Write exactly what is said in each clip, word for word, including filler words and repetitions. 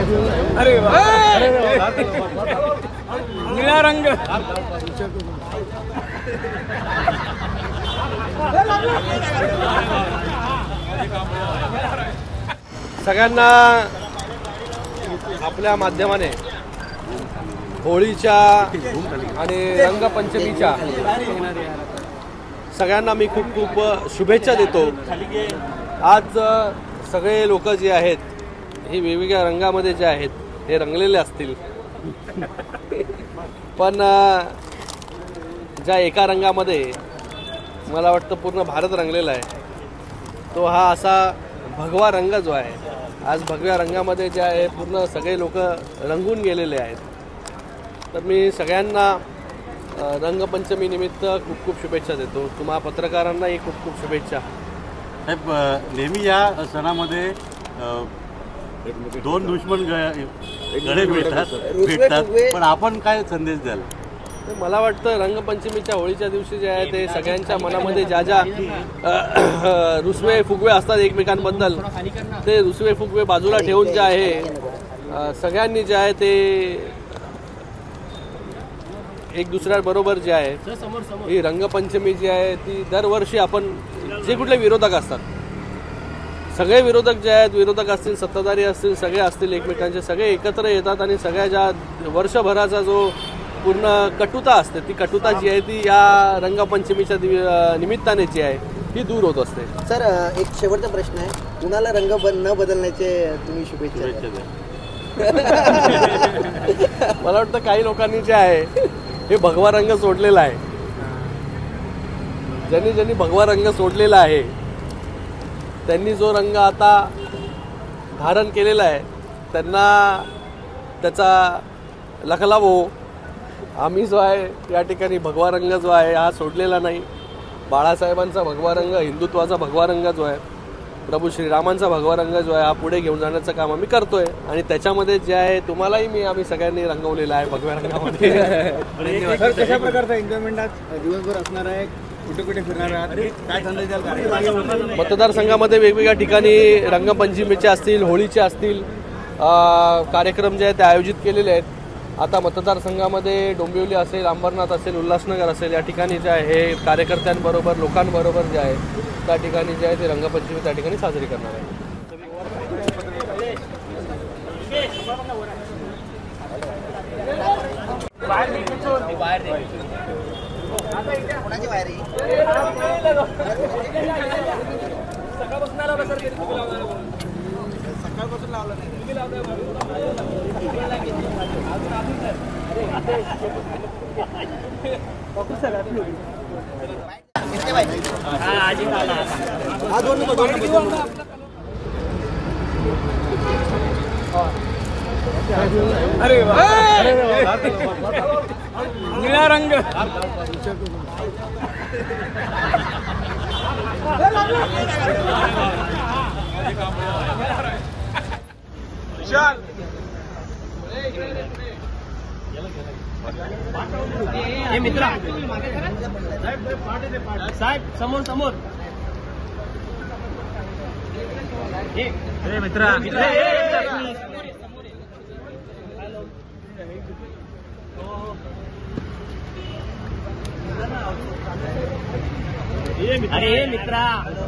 अरे निळा रंग सगळ्यांना आपल्या माध्यमाने होळीच्या आणि रंगपंचमीच्या सगळ्यांना मी खूप खूप शुभेच्छा देतो। आज सगळे लोक जे आहेत हे वेगवेगळ्या रंगामध्ये जे आहेत हे रंगलेले असतील, पण ज्या एका रंगामध्ये मला वाटतं पूर्ण भारत रंगलेला आहे तो हा असा भगवा रंग जो आहे। आज भगव्या रंगामध्ये जे आहे पूर्ण सगळे लोक रंगून गेलेले आहेत। तर मी सगळ्यांना रंगपंचमी निमित्त खूप खूप शुभेच्छा देतो। तुम्हा पत्रकारांनाही खूप खूप शुभेच्छा। साहेब, नेहमी या सणामध्ये दोन दुश्मन गळे भेटतात भेटतात पण आपण काय संदेश द्याल? मला वाटतं रंगपंचमीच्या होळीच्या दिवशी जे आहे ते सगळ्यांच्या मनामध्ये ज्या ज्या रुसवे फुगवे असतात एकमेकांबद्दल ते रुसवे फुगवे बाजूला ठेवून जे आहे सगळ्यांनी जे आहे ते एक दुसऱ्याबरोबर जे आहे ही रंगपंचमी जी आहे ती दरवर्षी आपण जे कुठले विरोधक असतात सगळे विरोधक जे आहेत विरोधक असतील सत्ताधारी असतील सगळे असतील एकमेकांचे सगळे एकत्र येतात आणि सगळ्या ज्या वर्षभराचा जो पूर्ण कटुता असते ती कटुता जी आहे ती या रंगपंचमीच्या निमित्ताने जी आहे ती दूर होत असते। सर, एक शेवटचा प्रश्न आहे, कुणाला रंग न बदलण्याचे तुम्ही शुभेच्छा द्या? मला वाटतं काही लोकांनी जे आहे हे भगवा रंग सोडलेला आहे। ज्यांनी ज्यांनी भगवा रंग सोडलेला आहे त्यांनी जो रंग आता धारण केलेला आहे त्यांना त्याचा लखलाभ हो। आम्ही जो आहे या ठिकाणी भगवा रंग जो आहे हा सोडलेला नाही। बाळासाहेबांचा भगवा रंग, हिंदुत्वाचा भगवा रंग जो आहे, प्रभू श्रीरामांचा भगवा रंग जो आहे हा पुढे घेऊन जाण्याचं काम आम्ही करतोय आणि त्याच्यामध्ये जे आहे तुम्हालाही मी आम्ही सगळ्यांनी रंगवलेलं आहे भगव्या रंगामध्ये। सर, कशा प्रकारचा एन्जॉयमेंट आज दिवसभर असणार आहे? कुठे कुठे फिरणार आहात? काय संदेश द्याल? मतदारसंघामध्ये वेगवेगळ्या ठिकाणी रंगपंचमीचे असतील, होळीचे असतील कार्यक्रम जे आहेत ते आयोजित केलेले आहेत। आता मतदारसंघामध्ये डोंबिवली असेल, अंबरनाथ असेल, उल्हासनगर असेल या ठिकाणी जे आहे हे कार्यकर्त्यांबरोबर लोकांबरोबर जे आहे त्या ठिकाणी जे आहे ते रंगपंचमी त्या ठिकाणी साजरी करणार आहे। सकाळपासून लावलं नाही अरे निळा रंग विशाल हे मित्रा साहेब समोर समोर हे मित्रा अरे मित्रा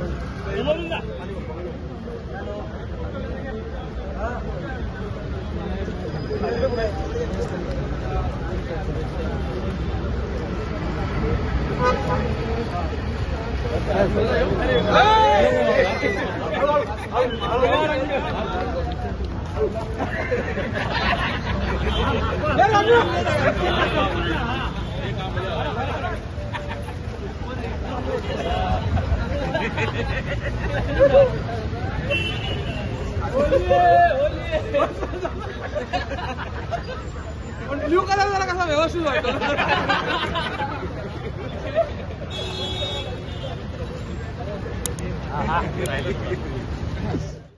पण ब्लू कलर जरा कसा व्यवस्थित वाटतो।